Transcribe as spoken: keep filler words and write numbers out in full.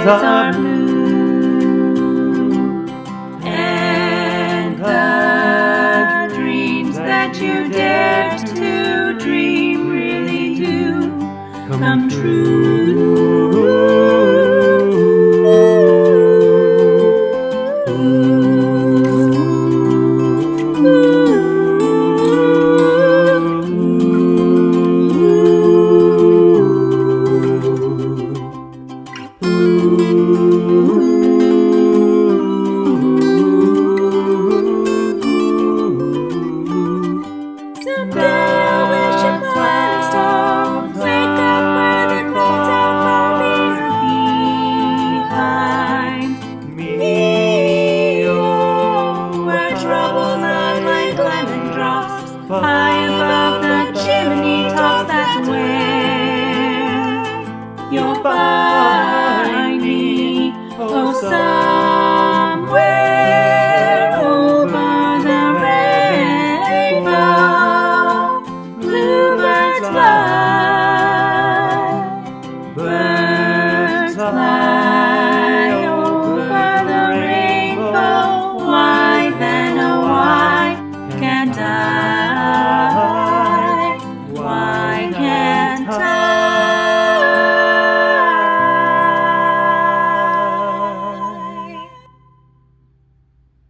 skies are blue, and the dreams that you dare to dream really do come true. High above the chimney tops, that's where you'll find me. Oh, somewhere over the rainbow, bluebirds fly.